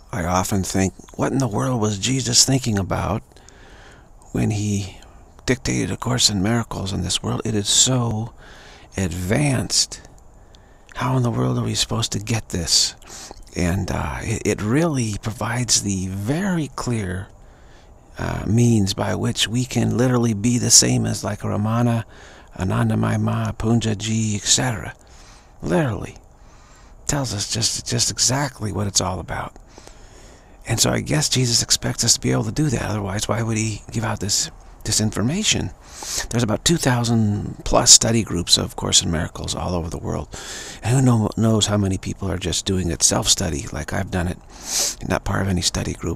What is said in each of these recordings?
I often think, what in the world was Jesus thinking about when he dictated A Course in Miracles in this world? It is so advanced. How in the world are we supposed to get this? And it really provides the very clear means by which we can literally be the same as like a Ramana, Anandamayi Ma, Punjaji, etc. Literally. Tells us just exactly what it's all about. And so I guess Jesus expects us to be able to do that. Otherwise, why would he give out this information? There's about 2,000 plus study groups of Course in Miracles all over the world. And who knows how many people are just doing it self-study, like I've done it, not part of any study group.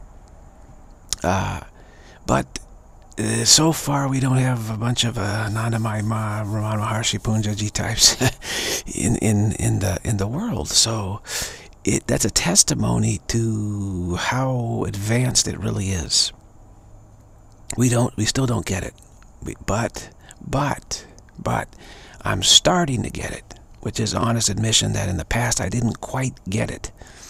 But so far we don't have a bunch of Anandamayi Ma, Ramana Maharshi, Punjaji types in the world. So that's a testimony to how advanced it really is. We still don't get it. But I'm starting to get it, which is honest admission that in the past I didn't quite get it.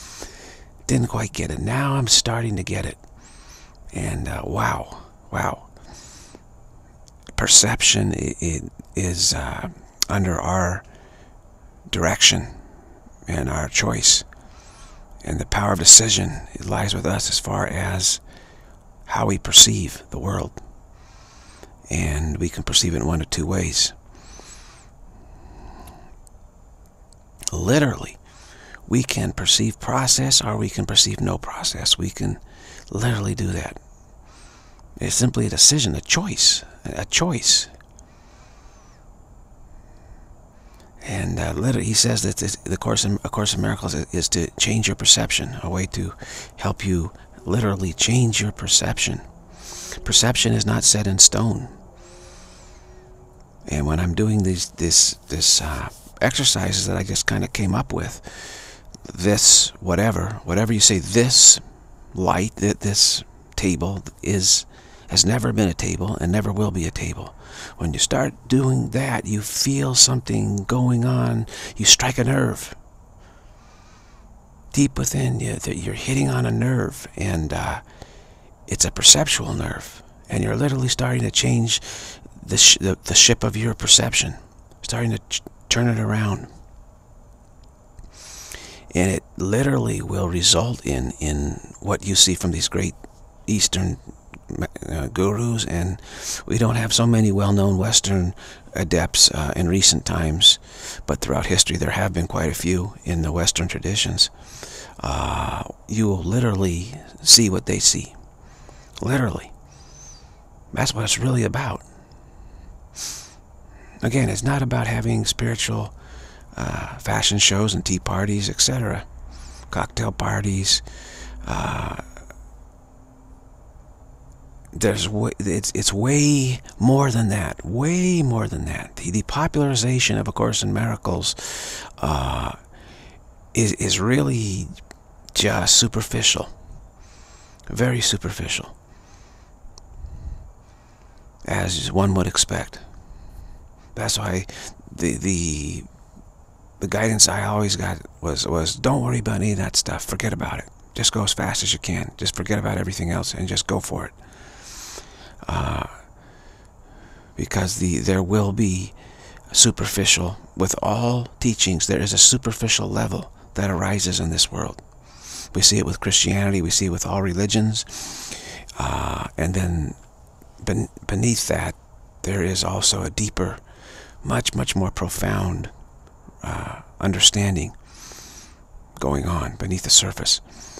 Now I'm starting to get it. And wow. Perception is under our direction and our choice. And the power of decision, it lies with us as far as how we perceive the world. And we can perceive it in one of two ways. Literally, we can perceive process or we can perceive no process. We can literally do that. It's simply a decision, a choice. And literally, he says that A Course in Miracles is to change your perception, a way to help you literally change your perception. Perception is not set in stone. And when I'm doing these exercises that I just kind of came up with, this whatever you say, this light, this table has never been a table and never will be a table. When you start doing that, you feel something going on. You strike a nerve deep within you, that you're hitting on a nerve, and it's a perceptual nerve, and you're literally starting to change the ship of your perception, starting to turn it around. And it literally will result in what you see from these great Eastern gurus, and we don't have so many well-known Western adepts in recent times, but throughout history there have been quite a few in the Western traditions. You will literally see what they see. Literally. That's what it's really about. Again, it's not about having spiritual fashion shows and tea parties, etc., cocktail parties. It's way more than that. Way more than that. The popularization of A Course in Miracles is really just superficial. Very superficial, as one would expect. That's why the guidance I always got was don't worry about any of that stuff. Forget about it. Just go as fast as you can. Just forget about everything else and just go for it. Because there will be superficial, with all teachings, there is a superficial level that arises in this world. We see it with Christianity, we see it with all religions, and then beneath that, there is also a deeper, much more profound understanding going on beneath the surface.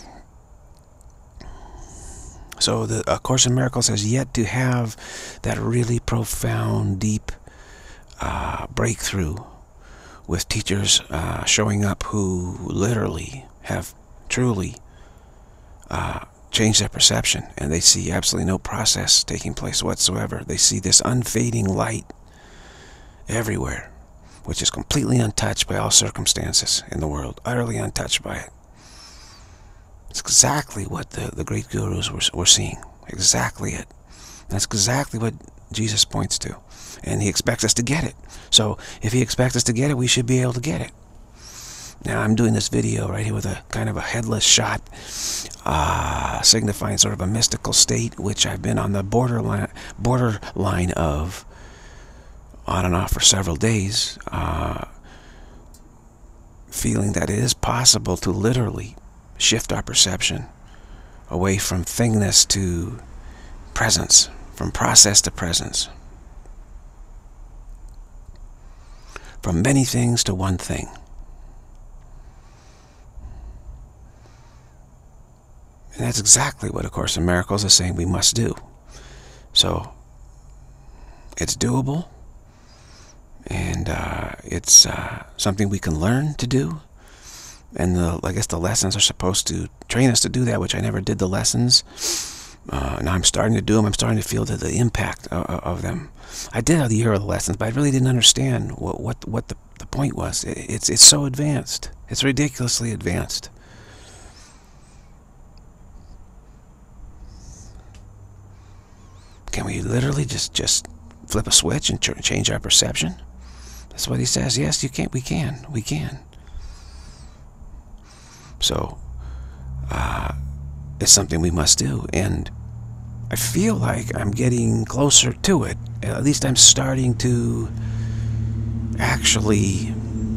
So A Course in Miracles has yet to have that really profound, deep breakthrough with teachers showing up who literally have truly changed their perception, and they see absolutely no process taking place whatsoever. They see this unfading light everywhere, which is completely untouched by all circumstances in the world, utterly untouched by it. It's exactly what the great gurus were seeing. Exactly it. That's exactly what Jesus points to. And he expects us to get it. So if he expects us to get it, we should be able to get it. Now I'm doing this video right here with a kind of a headless shot, signifying sort of a mystical state, which I've been on the borderline of on and off for several days, feeling that it is possible to literally shift our perception away from thingness to presence, from process to presence, from many things to one thing. And that's exactly what A Course in Miracles is saying we must do. So it's doable, and it's something we can learn to do. And I guess the lessons are supposed to train us to do that, which I never did the lessons. Now I'm starting to do them. I'm starting to feel the impact of them. I did have the year of the lessons, but I really didn't understand what the point was. It's so advanced. It's ridiculously advanced. Can we literally just flip a switch and change our perception? That's what he says. Yes, you can. We can. So it's something we must do, and I feel like I'm getting closer to it. At least I'm starting to actually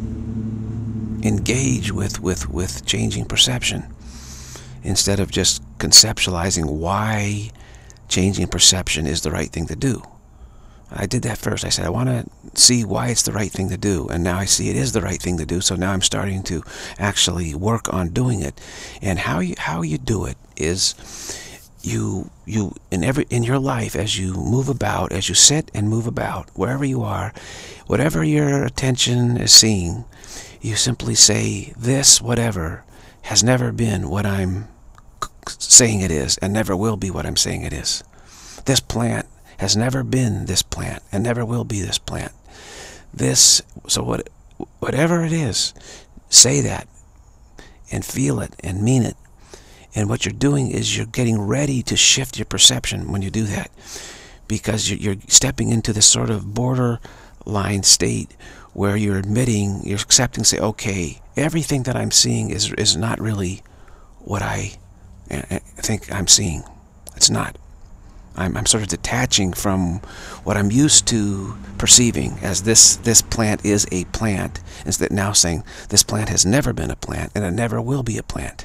engage with changing perception, instead of just conceptualizing why changing perception is the right thing to do. I did that first. I said, I want to see why it's the right thing to do, and now I see it is the right thing to do. So now I'm starting to actually work on doing it. And how you do it is you in your life, as you move about, as you sit and move about, wherever you are, whatever your attention is seeing, you simply say, this whatever has never been what I'm saying it is, and never will be what I'm saying it is. This plant has never been this plant, and never will be this plant. Whatever it is, say that, and feel it, and mean it. And what you're doing is you're getting ready to shift your perception when you do that, because you're stepping into this sort of borderline state where you're admitting, you're accepting, say, okay, everything that I'm seeing is not really what I think I'm seeing. It's not. I'm sort of detaching from what I'm used to perceiving as this plant is a plant, instead now saying this plant has never been a plant, and it never will be a plant.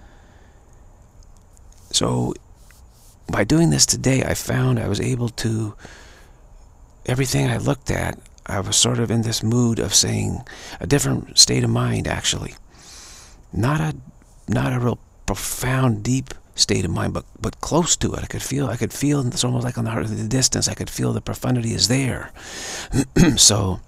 So by doing this today, I found I was able to, everything I looked at, I was sort of in this mood of saying a different state of mind, actually. Not a real profound, deep state of mind, but close to it. I could feel it's almost like on the distance. I could feel the profundity is there. So,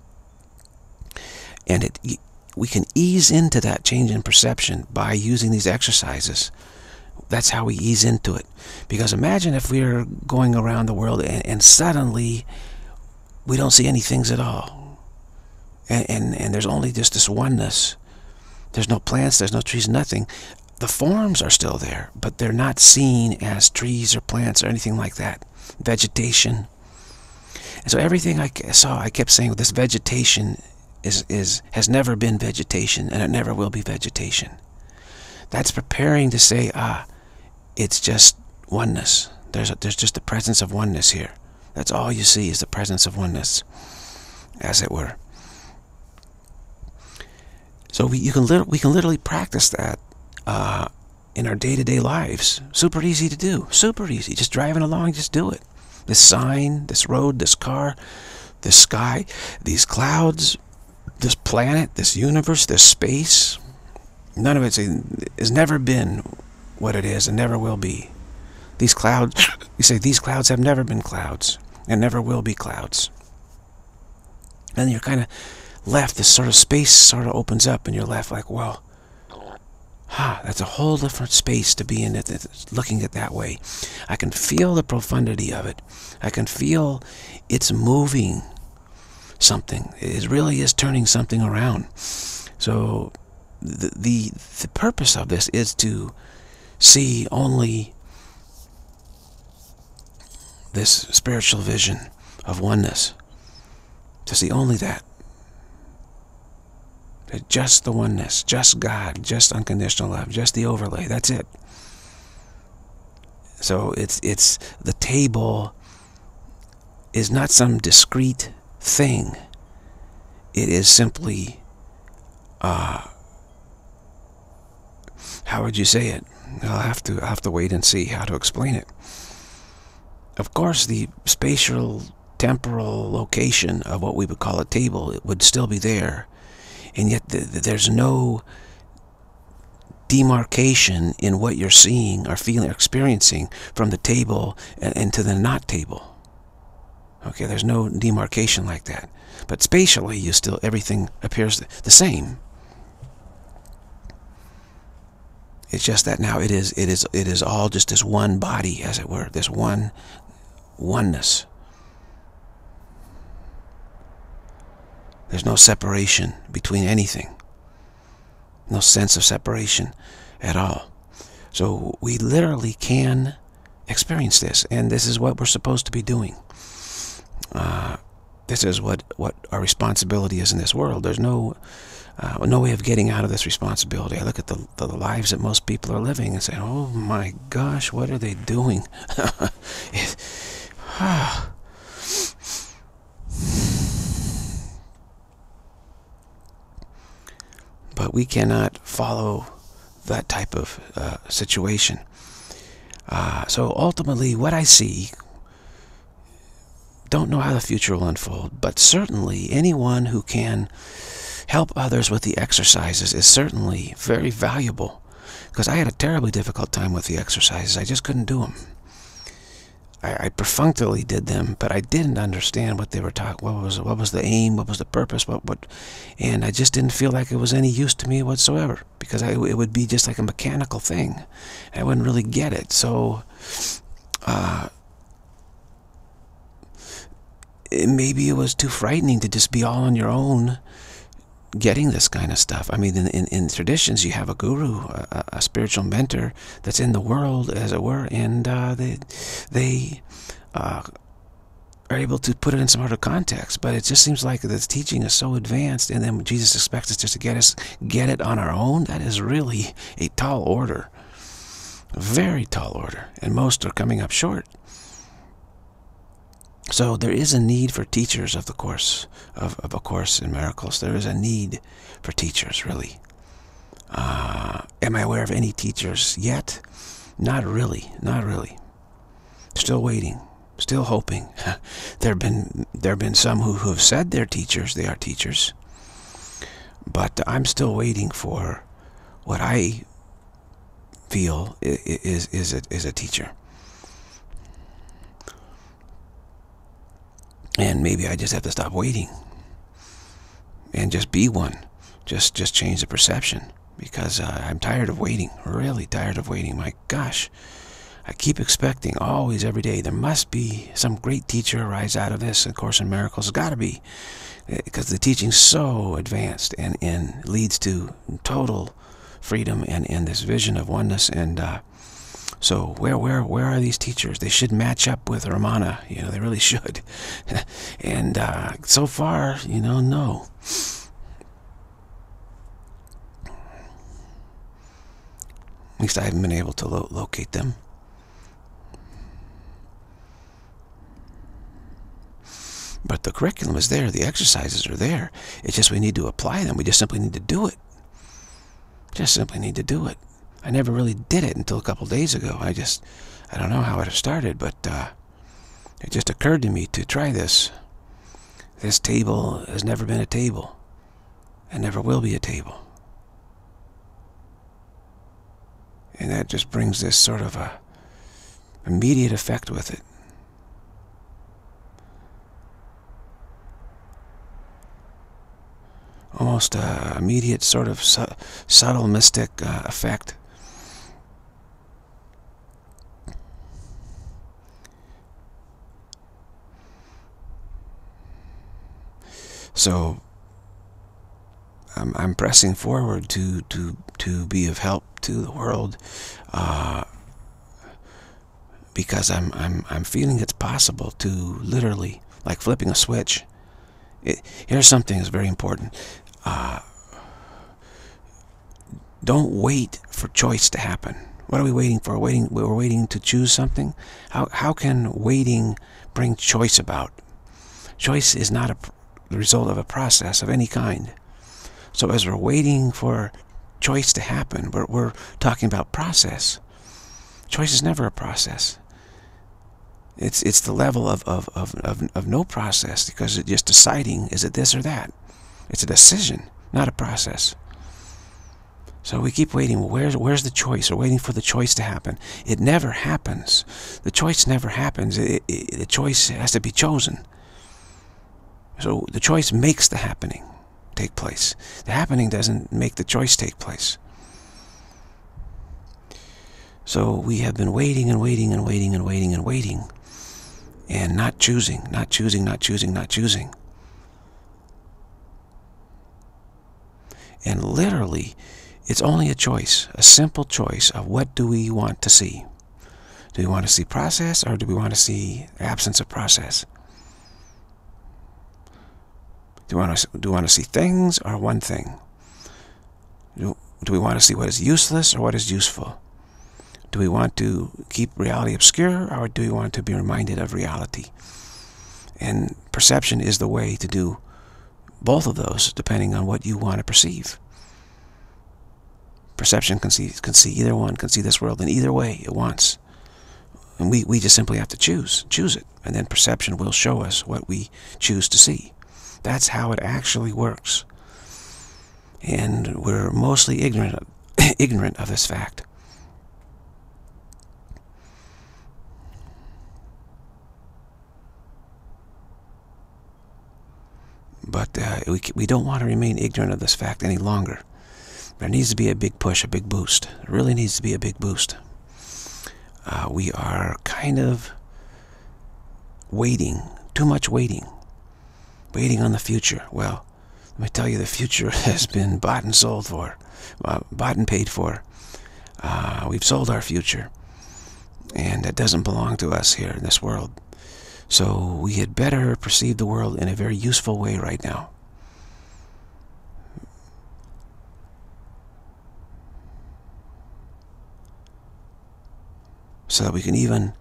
and we can ease into that change in perception by using these exercises. That's how we ease into it. Because imagine if we're going around the world and suddenly we don't see any things at all, and there's only just this oneness. There's no plants, there's no trees, nothing. The forms are still there, but they're not seen as trees or plants or anything like that. Vegetation. And so everything I saw, I kept saying, well, this vegetation has never been vegetation, and it never will be vegetation. That's preparing to say, it's just oneness. There's just the presence of oneness here. That's all you see, is the presence of oneness, as it were. So we can literally practice that in our day-to-day lives. Super easy to do. Super easy. Just driving along, just do it. This sign, this road, this car, this sky, these clouds, this planet, this universe, this space. None of it has never been what it is and never will be. These clouds, you say, these clouds have never been clouds and never will be clouds. And you're kind of left, this sort of space sort of opens up, and you're left like, well, that's a whole different space to be in, looking at that way. I can feel the profundity of it. I can feel it's moving something. It really is turning something around. So the purpose of this is to see only this spiritual vision of oneness. To see only that. Just the oneness, just God, just unconditional love, just the overlay. That's it. So it's the table is not some discrete thing. It is simply, how would you say it? I'll have to wait and see how to explain it. Of course, the spatial, temporal location of what we would call a table, it would still be there, and yet there's no demarcation in what you're seeing or feeling or experiencing from the table and to the not table. Okay, there's no demarcation like that. But spatially, everything appears the same. It's just that now it is all just this one body, as it were, this oneness. There's no separation between anything. No sense of separation at all. So we literally can experience this, and this is what we're supposed to be doing. This is what our responsibility is in this world. There's no way of getting out of this responsibility. I look at the lives that most people are living and say, oh my gosh, what are they doing? But we cannot follow that type of situation. So ultimately, what I see, don't know how the future will unfold, but certainly anyone who can help others with the exercises is certainly very valuable. Because I had a terribly difficult time with the exercises. I just couldn't do them. I perfunctorily did them, but I didn't understand what they were talking. What was the aim? What was the purpose? And I just didn't feel like it was any use to me whatsoever, because it would be just like a mechanical thing. I wouldn't really get it. So maybe it was too frightening to just be all on your own getting this kind of stuff. I mean, in traditions, you have a guru, a spiritual mentor that's in the world, as it were, and they are able to put it in some sort of context. But it just seems like this teaching is so advanced, and then Jesus expects us just to get it on our own. That is really a tall order, a very tall order, and most are coming up short. So there is a need for teachers of the Course, of A Course in Miracles. There is a need for teachers, really. Am I aware of any teachers yet? Not really, not really. Still waiting, still hoping. There have been some who have said they're teachers, they are teachers. But I'm still waiting for what I feel is a teacher. And maybe I just have to stop waiting and just be one. Just change the perception, because I'm tired of waiting, really tired of waiting. My gosh, I keep expecting always, every day, there must be some great teacher arise out of this. A Course in Miracles, it's got to be, because the teaching's so advanced and leads to total freedom and this vision of oneness. And so where are these teachers? They should match up with Ramana. They really should. And so far, no. At least I haven't been able to locate them. But the curriculum is there. The exercises are there. It's just we need to apply them. We just simply need to do it. Just simply need to do it. I never really did it until a couple days ago. I don't know how it started, but it just occurred to me to try this. This table has never been a table, and never will be a table. And that just brings this sort of a immediate effect with it. Almost immediate sort of subtle mystic effect. So I'm pressing forward to be of help to the world, because I'm feeling it's possible to literally, like flipping a switch. Here's something that's very important. Don't wait for choice to happen. What are we waiting for? We're waiting to choose something? How can waiting bring choice about? Choice is not the result of a process of any kind. So as we're waiting for choice to happen, we're talking about process. Choice is never a process. It's the level of no process, because it's just deciding, is it this or that? It's a decision, not a process. So we keep waiting. Well, where's the choice? We're waiting for the choice to happen. It never happens. The choice never happens. The choice has to be chosen. So the choice makes the happening take place. The happening doesn't make the choice take place. So we have been waiting and waiting and waiting and waiting and waiting, and not choosing, not choosing, not choosing, not choosing. And literally, it's only a choice, a simple choice of what do we want to see. Do we want to see process, or do we want to see absence of process? Do we want to see things or one thing? Do we want to see what is useless or what is useful? Do we want to keep reality obscure, or do we want to be reminded of reality? And perception is the way to do both of those, depending on what you want to perceive. Perception can see either one, can see this world in either way it wants. And we just simply have to choose it. And then perception will show us what we choose to see. That's how it actually works. And we're mostly ignorant of this fact. But we don't want to remain ignorant of this fact any longer. There needs to be a big push, a big boost. There really needs to be a big boost. We are kind of waiting, too much waiting on the future. Well, let me tell you, the future has been bought and sold for, bought and paid for. We've sold our future, and it doesn't belong to us here in this world. So we had better perceive the world in a very useful way right now. So that we can even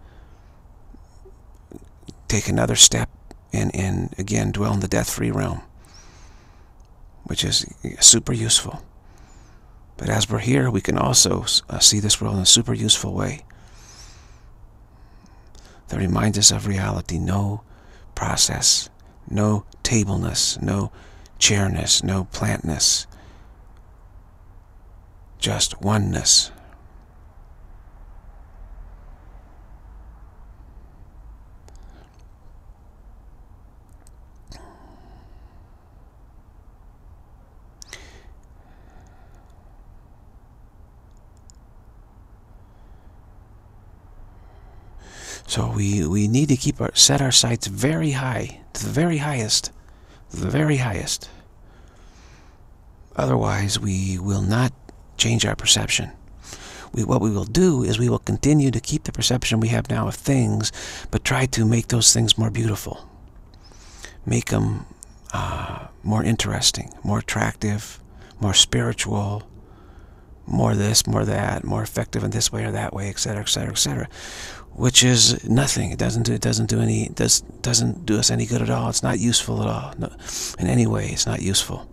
take another step and again dwell in the death-free realm, which is super useful. But as we're here, we can also see this world in a super useful way that reminds us of reality. No process, no tableness, no chairness, no plantness, just oneness. So we need to set our sights very high, to the very highest, the very highest. Otherwise, we will not change our perception. What we will do is we will continue to keep the perception we have now of things, but try to make those things more beautiful. Make them more interesting, more attractive, more spiritual, more this, more that, more effective in this way or that way, etc., etc., etc. Which is nothing. It doesn't do us any good at all. It's not useful at all. No, in any way, it's not useful.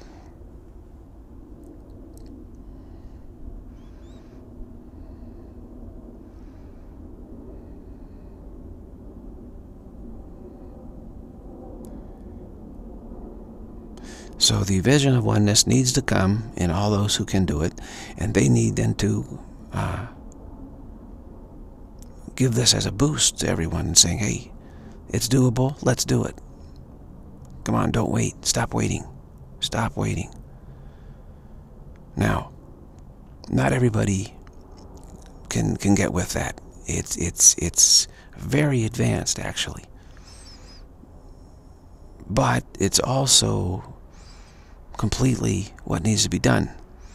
So the vision of oneness needs to come in all those who can do it, and they need then to give this as a boost to everyone and saying, hey, it's doable, let's do it. Come on, don't wait. Stop waiting. Stop waiting. Now, not everybody can get with that. It's very advanced, actually. But it's also completely what needs to be done.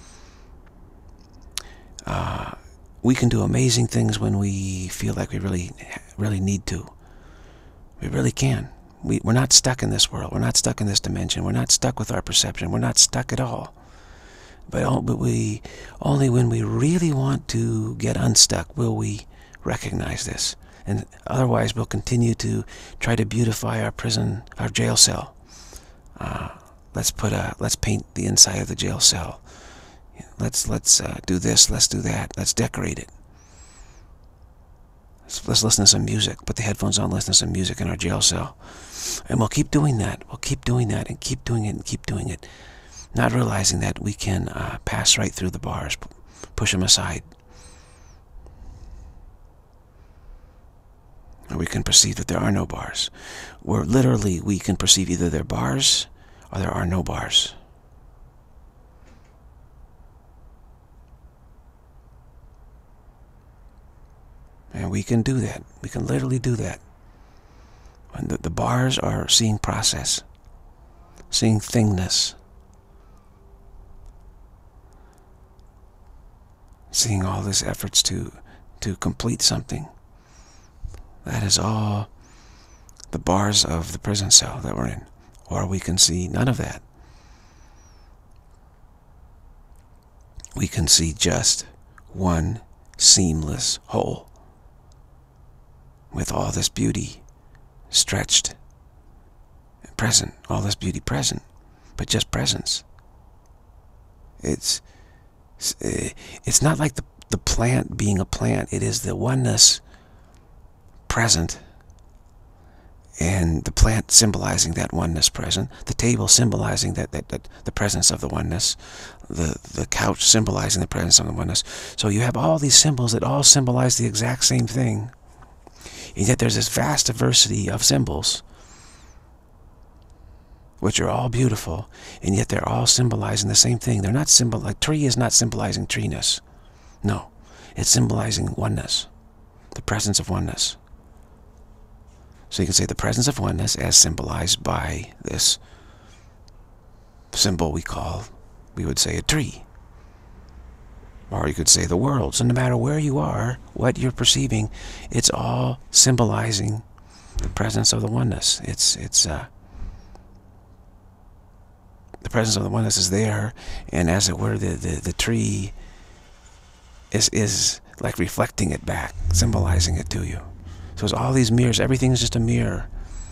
We can do amazing things when we feel like we really need to. We really can. We're not stuck in this world. We're not stuck in this dimension. We're not stuck with our perception. We're not stuck at all. But we only when we really want to get unstuck will we recognize this. And otherwise, we'll continue to try to beautify our prison, our jail cell. Let's paint the inside of the jail cell. Let's do this. Let's do that. Let's decorate it. Let's listen to some music. Put the headphones on. Listen to some music in our jail cell, and we'll keep doing that. We'll keep doing that, and keep doing it, and keep doing it. Not realizing that we can pass right through the bars, push them aside. Or we can perceive that there are no bars. Where literally we can perceive either there are bars or there are no bars. And we can do that. We can literally do that. And the bars are seeing process, seeing thingness, seeing all these efforts to complete something. That is all the bars of the prison cell that we're in. Or we can see none of that. We can see just one seamless whole with all this beauty stretched and present, all this beauty present, but just presence. It's not like the plant being a plant. It is the oneness present, and the plant symbolizing that oneness present, the table symbolizing that the presence of the oneness, the couch symbolizing the presence of the oneness. So you have all these symbols that all symbolize the exact same thing, and yet there's this vast diversity of symbols which are all beautiful, and yet they're all symbolizing the same thing. They're not like tree is not symbolizing treeness. No, it's symbolizing oneness, the presence of oneness. So you can say the presence of oneness as symbolized by this symbol we would say a tree. Or you could say the world. So no matter where you are, what you're perceiving, it's all symbolizing the presence of the oneness. The presence of the oneness is there, and as it were, the tree is like reflecting it back, symbolizing it to you. So it's all these mirrors. Everything is just a mirror.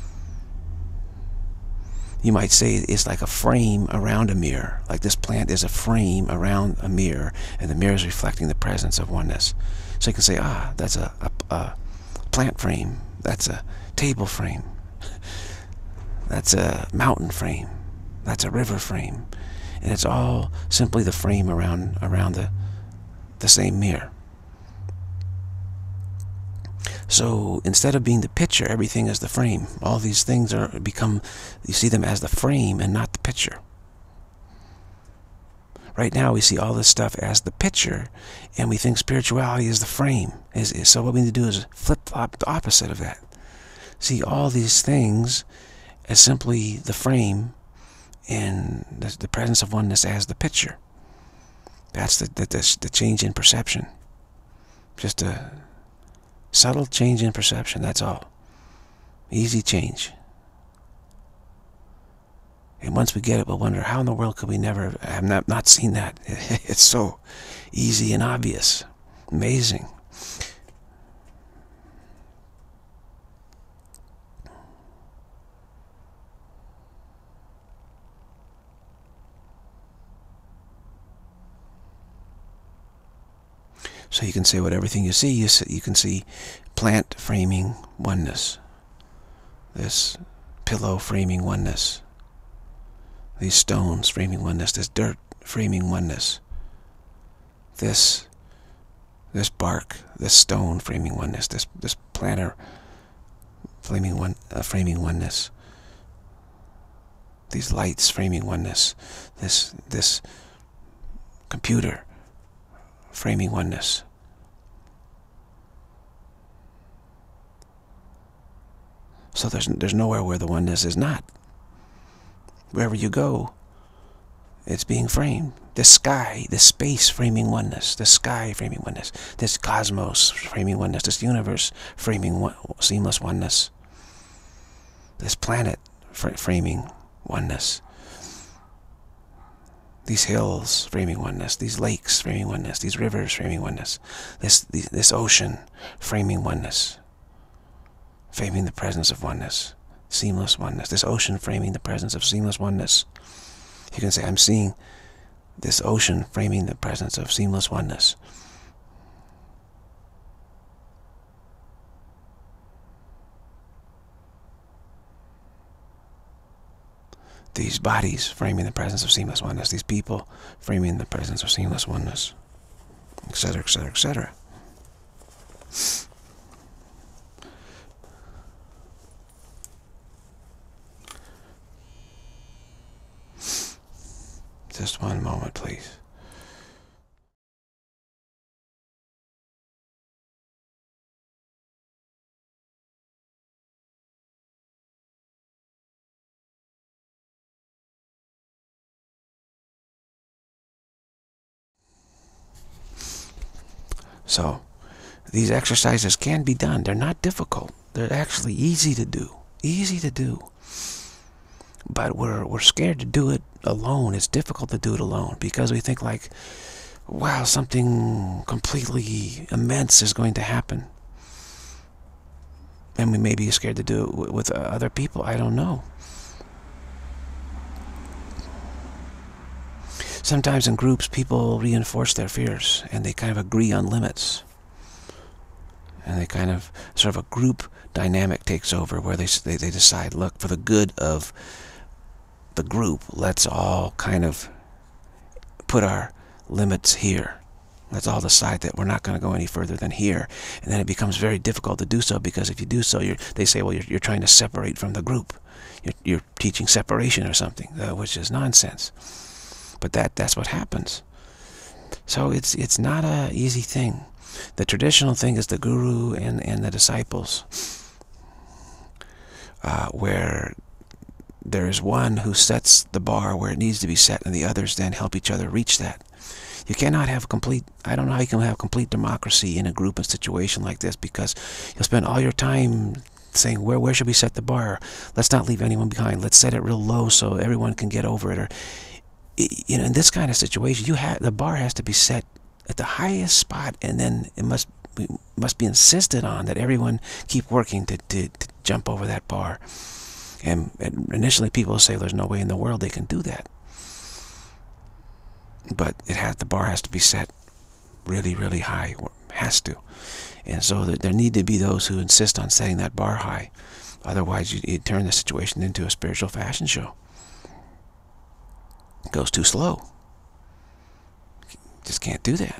You might say it's like a frame around a mirror. Like this plant is a frame around a mirror, and the mirror is reflecting the presence of oneness. So you can say, that's a plant frame. That's a table frame. That's a mountain frame. That's a river frame. And it's all simply the frame around the same mirror. So instead of being the picture, everything is the frame. All these things you see them as the frame and not the picture. Right now we see all this stuff as the picture, and we think spirituality is the frame. So what we need to do is flip-flop the opposite of that. See all these things as simply the frame, and the presence of oneness as the picture. That's the change in perception. Just a subtle change in perception, that's all. Easy change. And once we get it, we'll wonder, how in the world could we never have not seen that? It's so easy and obvious. Amazing. So you can say what everything you see, you can see plant framing oneness. This pillow framing oneness. These stones framing oneness. This dirt framing oneness. This bark, this stone framing oneness. This planter framing oneness. These lights framing oneness. This computer framing oneness. So there's nowhere where the oneness is not. Wherever you go, it's being framed. The sky, the space framing oneness. The sky framing oneness. This cosmos framing oneness. This universe framing seamless oneness. This planet framing oneness. These hills framing oneness, these lakes framing oneness, these rivers framing oneness, this ocean framing oneness, framing the presence of oneness, seamless oneness, this ocean framing the presence of seamless oneness. You can say, I'm seeing this ocean framing the presence of seamless oneness. These bodies framing the presence of seamless oneness, these people framing the presence of seamless oneness, etc., etc., etc. Just one moment, please. So, these exercises can be done. They're not difficult. They're actually easy to do. Easy to do. But we're scared to do it alone. It's difficult to do it alone because we think like, wow, something completely immense is going to happen. And we may be scared to do it with other people. I don't know. Sometimes in groups, people reinforce their fears and they kind of agree on limits. And they kind of, sort of a group dynamic takes over where they decide, look, for the good of the group, let's all kind of put our limits here. Let's all decide that we're not going to go any further than here. And then it becomes very difficult to do so because if you do so, they say, well, you're trying to separate from the group. You're teaching separation or something, which is nonsense. But that's what happens. So it's not an easy thing. The traditional thing is the guru and the disciples, where there is one who sets the bar where it needs to be set, and the others then help each other reach that. You cannot have complete, I don't know how you can have complete democracy in a group and situation like this, because you'll spend all your time saying, where should we set the bar? Let's not leave anyone behind. Let's set it real low so everyone can get over it. Or, you know, in this kind of situation, the bar has to be set at the highest spot, and then it must be insisted on that everyone keep working to jump over that bar. And initially people say there's no way in the world they can do that. But the bar has to be set really, really high. Has to. And so there need to be those who insist on setting that bar high. Otherwise you turn the situation into a spiritual fashion show. It goes too slow. Just can't do that.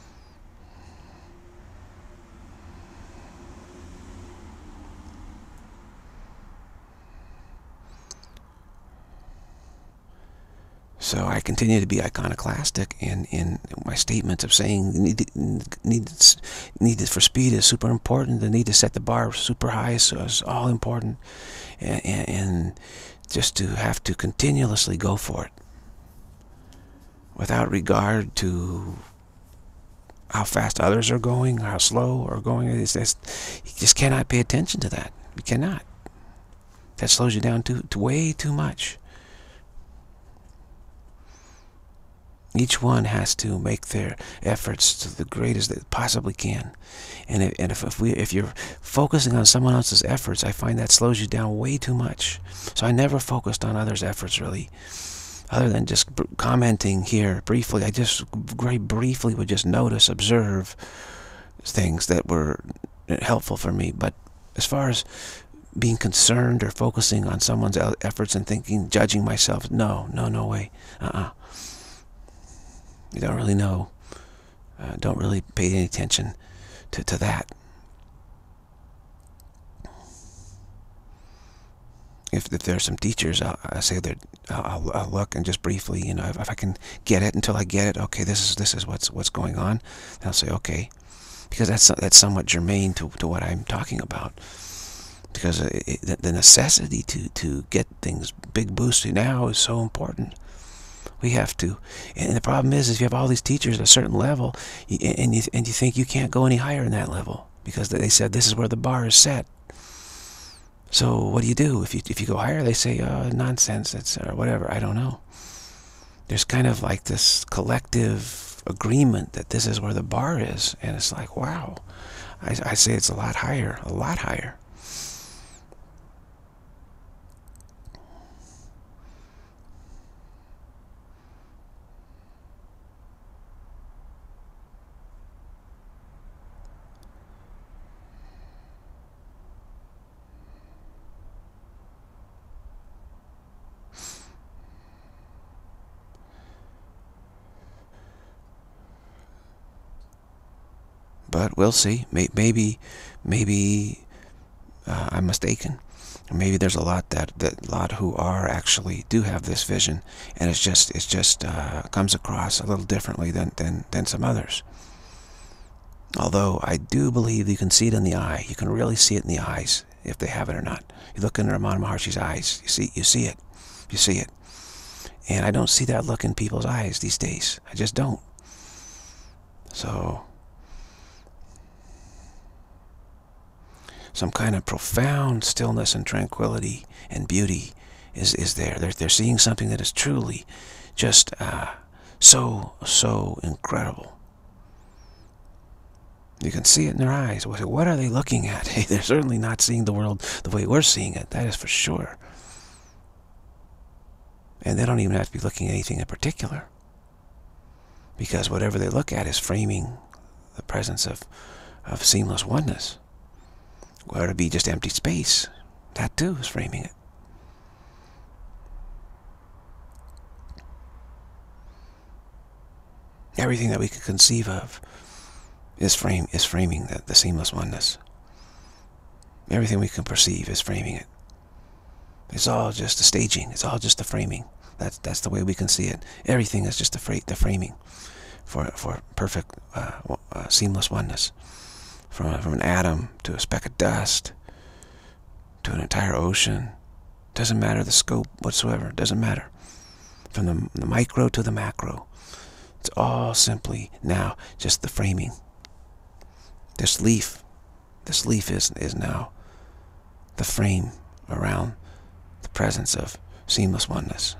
So I continue to be iconoclastic in my statements of saying need for speed is super important. The need to set the bar super high is all important, and just to have to continuously go for it without regard to how fast others are going, how slow are going. You just cannot pay attention to that. You cannot. That slows you down to way too much. Each one has to make their efforts to the greatest they possibly can. And if you're focusing on someone else's efforts, I find that slows you down way too much. So I never focused on others' efforts, really. Other than just commenting here briefly, I just very briefly would just notice, observe things that were helpful for me. But as far as being concerned or focusing on someone's efforts and thinking, judging myself, no way. You don't really know. Don't really pay any attention to that. If there are some teachers, I say that I'll look and just briefly, you know, if I can get it until I get it, okay, this is what's going on. And I'll say okay, because that's somewhat germane to what I'm talking about. Because the necessity to get things big boosted now is so important. We have to. And the problem is you have all these teachers at a certain level, and you think you can't go any higher in that level because they said this is where the bar is set. So what do? If you go higher, they say nonsense, or whatever. I don't know. there's kind of like this collective agreement that this is where the bar is, and it's like, wow. I say it's a lot higher, a lot higher. But we'll see. Maybe I'm mistaken. Maybe there's a lot lot who are actually do have this vision, and it's just comes across a little differently than some others. Although I do believe you can see it in the eye. You can really see it in the eyes if they have it or not. You look into Ramana Maharshi's eyes. You see it. And I don't see that look in people's eyes these days. I just don't. So some kind of profound stillness and tranquility and beauty is there. They're seeing something that is truly just so incredible. You can see it in their eyes. What are they looking at? Hey, they're certainly not seeing the world the way we're seeing it. That is for sure. And they don't even have to be looking at anything in particular, because whatever they look at is framing the presence of seamless oneness. Or to be just empty space, that too is framing it. Everything that we could conceive of is framing the seamless oneness. Everything we can perceive is framing it. It's all just the staging. It's all just the framing. That's the way we can see it. Everything is just the framing for perfect seamless oneness. From an atom to a speck of dust to an entire ocean. Doesn't matter the scope whatsoever. Doesn't matter. From the micro to the macro. It's all simply now just the framing. This leaf is now the frame around the presence of seamless oneness.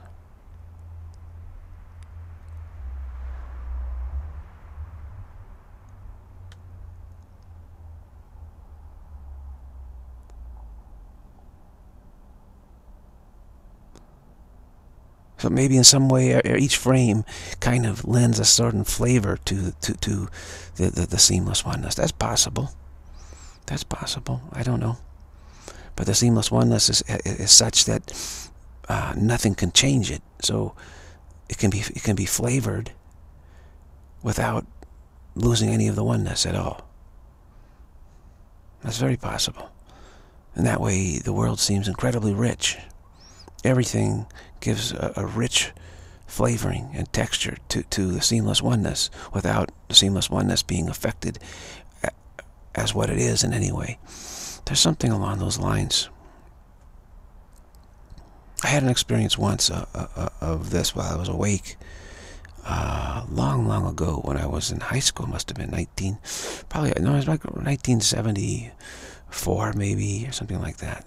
So maybe in some way each frame kind of lends a certain flavor to the seamless oneness. That's possible. That's possible. I don't know. But the seamless oneness is such that nothing can change it. So it can be flavored without losing any of the oneness at all. That's very possible. And that way the world seems incredibly rich. Everything gives a rich flavoring and texture to the seamless oneness without the seamless oneness being affected as what it is in any way. There's something along those lines. I had an experience once of this while I was awake long ago when I was in high school. Must have been it was like 1974 maybe, or something like that.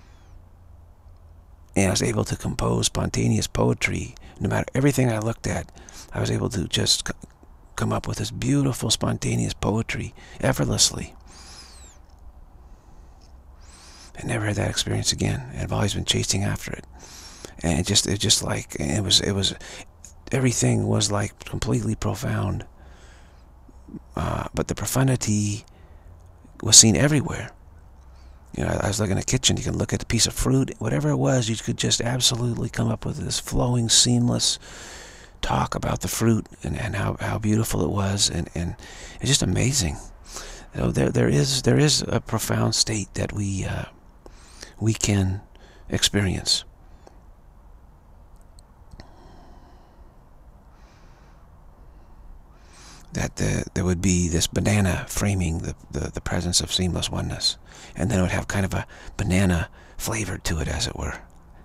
And I was able to compose spontaneous poetry. No matter everything I looked at, I was able to just come up with this beautiful spontaneous poetry effortlessly. I never had that experience again. And I've always been chasing after it. And everything was like completely profound. But the profundity was seen everywhere. You know, I was looking at the kitchen. You can look at a piece of fruit, whatever it was, you could just absolutely come up with this flowing, seamless talk about the fruit and how beautiful it was, and it's just amazing. You know, there is a profound state that we can experience. That there would be this banana framing the presence of seamless oneness. And then it would have kind of a banana flavor to it, as it were.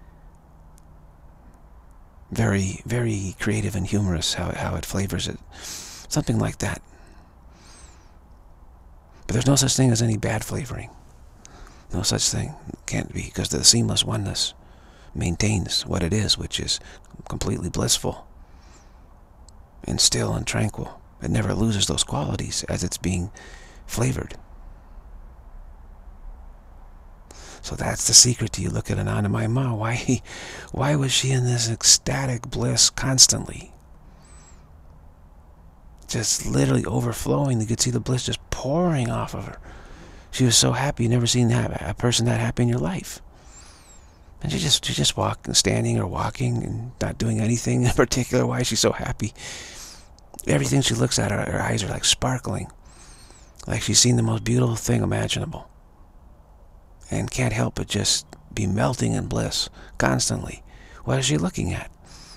Very, very creative and humorous how it flavors it. Something like that. But there's no such thing as any bad flavoring. No such thing. Can't be, because the seamless oneness maintains what it is, which is completely blissful. and still and tranquil. It never loses those qualities as it's being flavored. So that's the secret to you. Look at Ananda Ma. Why was she in this ecstatic bliss constantly? Just literally overflowing. You could see the bliss just pouring off of her. She was so happy. You've never seen a person that happy in your life. And she just standing or walking and not doing anything in particular. Why is she so happy? Everything she looks at, her eyes are like sparkling. Like she's seen the most beautiful thing imaginable. And can't help but just be melting in bliss constantly. What is she looking at?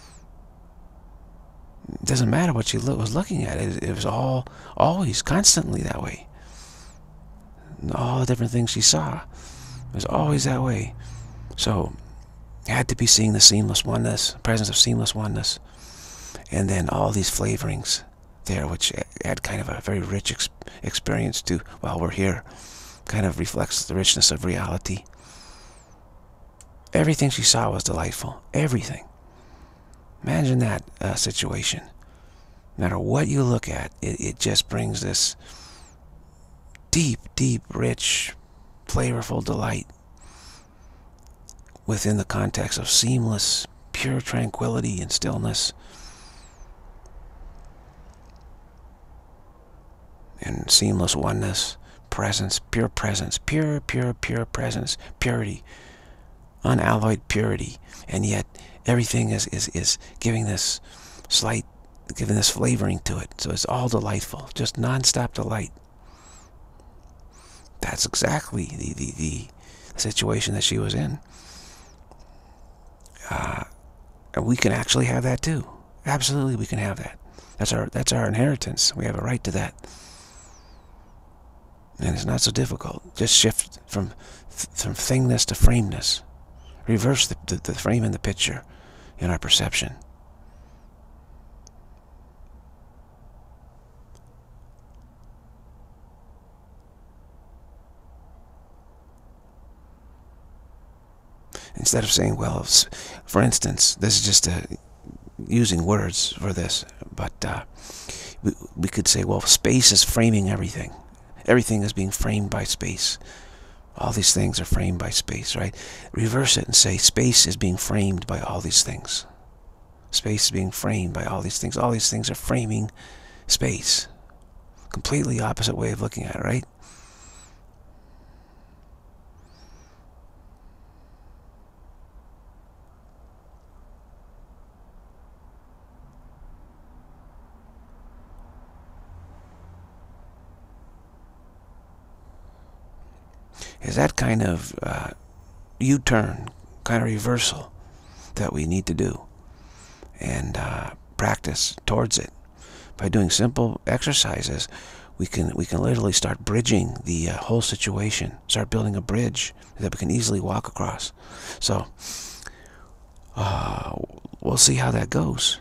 It doesn't matter what she was looking at. It was always, constantly that way. And all the different things she saw, it was always that way. So, it had to be seeing the seamless oneness, presence of seamless oneness. And then all these flavorings there, which add kind of a very rich experience to, while we're here, kind of reflects the richness of reality. Everything she saw was delightful. Everything. Imagine that situation. No matter what you look at, it just brings this deep, deep, rich, flavorful delight within the context of seamless, pure tranquility and stillness. And seamless oneness, presence, pure presence, purity, unalloyed purity. And yet everything is giving this flavoring to it. So it's all delightful, just non-stop delight. That's exactly the situation that she was in. And we can actually have that too. Absolutely, we can have that. That's our inheritance. We have a right to that. And it's not so difficult. Just shift from thingness to frameness. Reverse the frame in the picture in our perception. Instead of saying, well, for instance, this is just using words for this, but we could say, well, space is framing everything. Everything is being framed by space. All these things are framed by space, right? Reverse it and say, space is being framed by all these things. Space is being framed by all these things. All these things are framing space. Completely opposite way of looking at it, right? Is that kind of U-turn, kind of reversal that we need to do and practice towards it. By doing simple exercises, we can literally start bridging the whole situation, start building a bridge that we can easily walk across. So we'll see how that goes.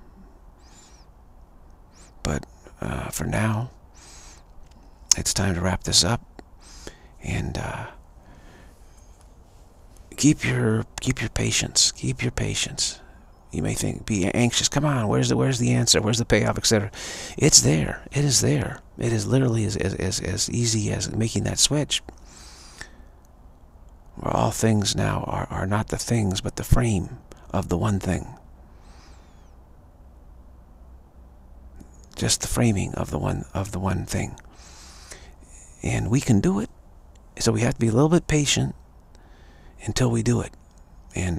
But for now, it's time to wrap this up. And keep your patience. Keep your patience. You may think, be anxious. Come on, where's the answer? Where's the payoff, etc. It's there. It is there. It is literally as easy as making that switch. Where all things now are not the things, but the frame of the one thing. Just the framing of the one thing. And we can do it. So we have to be a little bit patient until we do it. And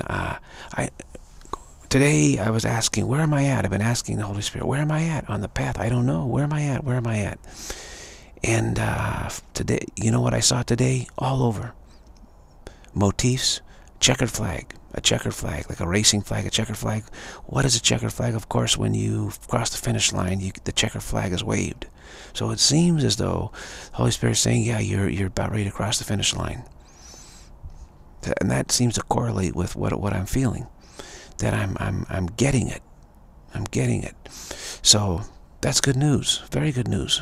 today I was asking, where am I at? I've been asking the Holy Spirit, where am I at on the path? I don't know. Where am I at? Where am I at? And today, you know what I saw today? All over. Motifs, checkered flag. A checkered flag, like a racing flag, a checkered flag. What is a checkered flag? Of course, when you cross the finish line, the checkered flag is waved. So it seems as though the Holy Spirit is saying, yeah, you're about ready to cross the finish line. And that seems to correlate with what I'm feeling. That I'm getting it. I'm getting it. So that's good news. Very good news.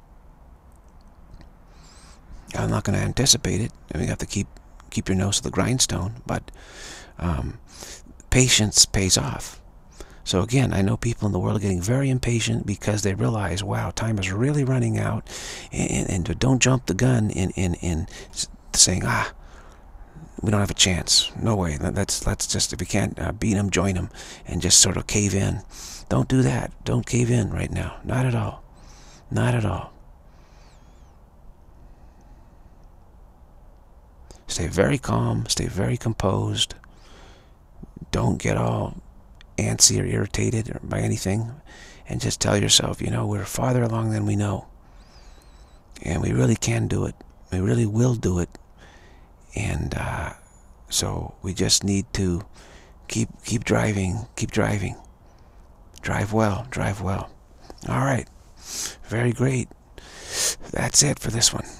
I'm not going to anticipate it. I mean, you have to keep your nose to the grindstone, but patience pays off. So again, I know people in the world are getting very impatient because they realize, wow, time is really running out, and don't jump the gun in saying, we don't have a chance. No way. Let's just, if we can't beat them, join them, and just sort of cave in. Don't do that. Don't cave in right now. Not at all. Not at all. Stay very calm. Stay very composed. Don't get all antsy or irritated by anything, and just tell yourself, we're farther along than we know, and we really can do it. We really will do it. And so we just need to keep driving. Drive well. All right. Very great. That's it for this one.